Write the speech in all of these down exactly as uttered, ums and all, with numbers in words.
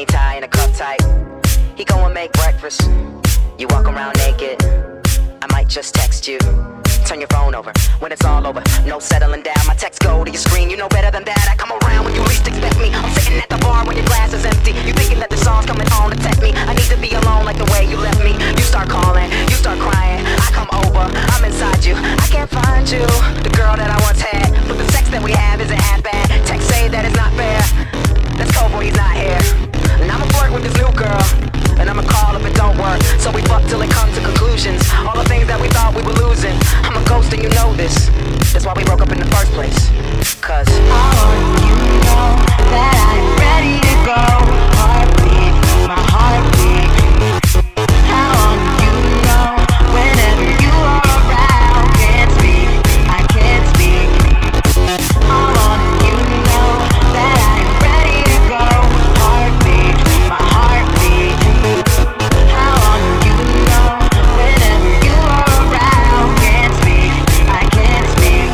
knee tie and a cuff tight. He go and make breakfast. You walk around naked. I might just text you. Turn your phone over when it's all over. No settling down. My texts go to your screen. You know better than that. I come around when you least expect me. I'm sitting at the bar when your glass is empty. You thinking that the song's coming on to text me. I need to be alone like the way you left me. You start calling, you start crying. I come over, I'm inside you. I can't find you, the girl that I once had. But the sex that we have isn't as bad. Text say that it's not fair. That's cold boy, he's not here. And I'ma flirt with this new girl, and I'ma call if it don't work. So we fuck till it comes to conclusions. All the things that we thought we were losing. I'm a ghost and you know this. That's why we broke up in the first place. Cause I want you to know that I'm ready to go. Heartbeat, my heartbeat. I want you to know whenever you are around. Can't speak, I can't speak. I want you to know that I'm ready to go. Heartbeat, my heartbeat. I want you to know whenever you are around. Can't speak, I can't speak.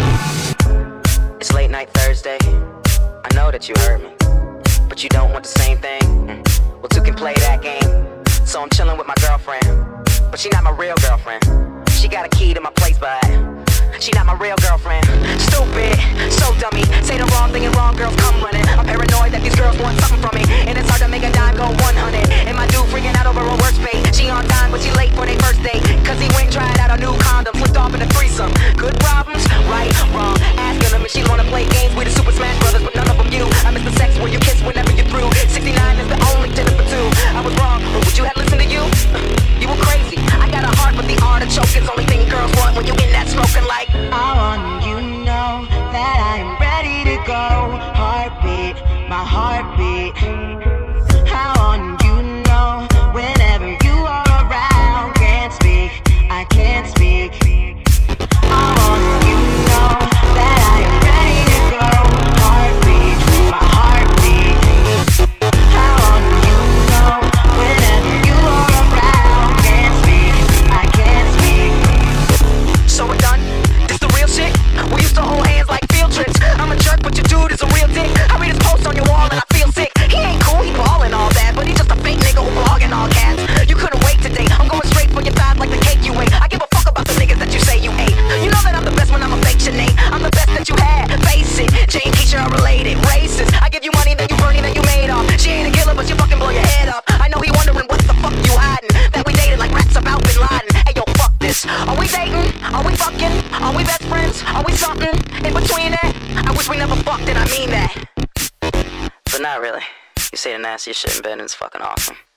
it's late night Thursday. I know that you heard me, but you don't want the same thing. Well, two can play that game. So I'm chilling with my girlfriend, but she not my real girlfriend. She got a key to my place, but she not my real girlfriend. Stupid, so dummy. Say the wrong thing and wrong girls come running. I'm paranoid that these girls want something from me, and it's hard to make a dime go one hundred. And my dude freaking out over a work spate. She on time, but she late for their first date. Cause he went and tried out a new condom, flipped off in a threesome. Good problems, right, wrong. Asking them if she wanna play games with the Super Smash Brothers, but none of them you. I miss the sex where you kiss whenever you're through. sixty-nine is the only dinner for two. I was wrong, but would you have listened to you? You were crazy. I got a heart, but the artichoke is the only thing girls want when you in that smoking like. I want you to know that I'm ready to go. Heartbeat, my heartbeat. I want you to know whenever you are around. Can't speak, I can't speak. I want you to know that I am ready to go. Heartbeat, my heartbeat. I want you to know whenever you are around. Can't speak, I can't speak. So we're done? This the real shit? We used to hold hands like field trips. I'm a jerk, but your dude is a real dick. I read his post on your wall and I feel sick. He ain't cool, he ballin' all that, but he just a fake nigga who blogging all cats. You couldn't wait today. I'm going straight for your thighs like the cake you ate. I give a fuck about the niggas that you say you hate. You know that I'm the best when I'm a fake Sinead. I'm the best that you had, face it. Jay and Keisha are related, racist. I give you money, then you burn it, then you made off. She ain't a killer, but you fucking blow your head off. I know he wondering what the fuck you hiding. That we dated like rats about Bin Laden. Hey yo, fuck this. Are we dating? Are we fucking? Are we best friends? Are we something in between that? I wish we never fucked and I mean that. But not really. You say the nastiest shit in bed and it's fucking awesome.